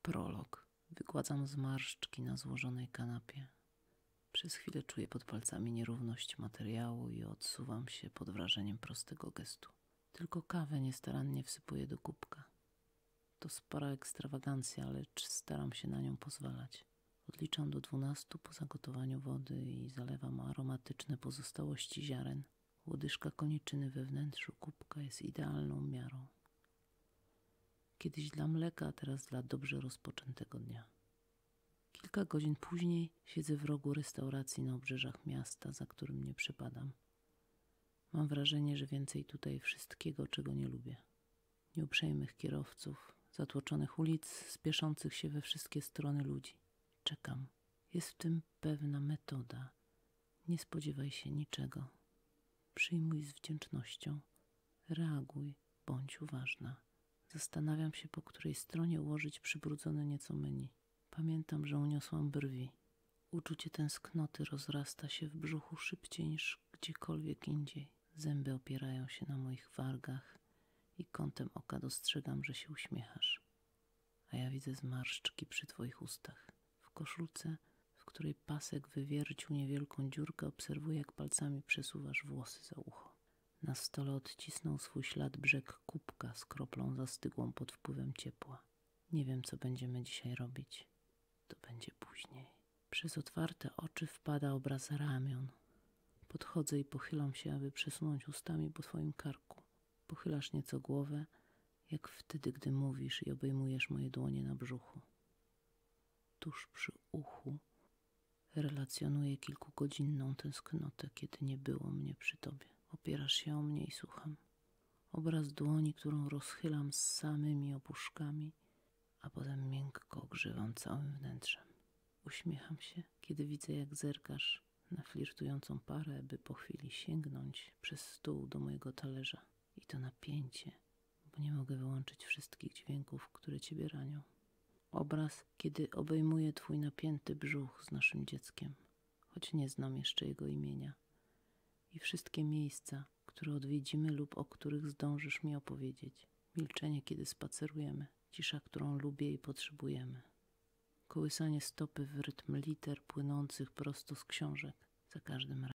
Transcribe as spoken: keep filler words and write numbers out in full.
Prolog. Wygładzam zmarszczki na złożonej kanapie. Przez chwilę czuję pod palcami nierówność materiału i odsuwam się pod wrażeniem prostego gestu. Tylko kawę niestarannie wsypuję do kubka. To spora ekstrawagancja, lecz staram się na nią pozwalać. Odliczam do dwunastu po zagotowaniu wody i zalewam aromatyczne pozostałości ziaren. Łodyżka koniczyny we wnętrzu kubka jest idealną miarą. Kiedyś dla mleka, a teraz dla dobrze rozpoczętego dnia. Kilka godzin później siedzę w rogu restauracji na obrzeżach miasta, za którym nie przepadam. Mam wrażenie, że więcej tutaj wszystkiego, czego nie lubię. Nieuprzejmych kierowców, zatłoczonych ulic, spieszących się we wszystkie strony ludzi. Czekam. Jest w tym pewna metoda. Nie spodziewaj się niczego. Przyjmuj z wdzięcznością. Reaguj, bądź uważna. Zastanawiam się, po której stronie ułożyć przybrudzone nieco menu. Pamiętam, że uniosłam brwi. Uczucie tęsknoty rozrasta się w brzuchu szybciej niż gdziekolwiek indziej. Zęby opierają się na moich wargach i kątem oka dostrzegam, że się uśmiechasz. A ja widzę zmarszczki przy twoich ustach. W koszulce, w której pasek wywiercił niewielką dziurkę, obserwuję, jak palcami przesuwasz włosy za ucho. Na stole odcisnął swój ślad brzeg kubka z kroplą zastygłą pod wpływem ciepła. Nie wiem, co będziemy dzisiaj robić. To będzie później. Przez otwarte oczy wpada obraz ramion. Podchodzę i pochylam się, aby przesunąć ustami po twoim karku. Pochylasz nieco głowę, jak wtedy, gdy mówisz i obejmujesz moje dłonie na brzuchu. Tuż przy uchu relacjonuję kilkugodzinną tęsknotę, kiedy nie było mnie przy tobie. Opierasz się o mnie i słucham. Obraz dłoni, którą rozchylam z samymi opuszkami, a potem miękko ogrzewam całym wnętrzem. Uśmiecham się, kiedy widzę, jak zerkasz na flirtującą parę, by po chwili sięgnąć przez stół do mojego talerza. I to napięcie, bo nie mogę wyłączyć wszystkich dźwięków, które ciebie ranią. Obraz, kiedy obejmuję twój napięty brzuch z naszym dzieckiem, choć nie znam jeszcze jego imienia. I wszystkie miejsca, które odwiedzimy lub o których zdążysz mi opowiedzieć. Milczenie, kiedy spacerujemy. Cisza, którą lubię i potrzebujemy. Kołysanie stopy w rytm liter płynących prosto z książek. Za każdym razem.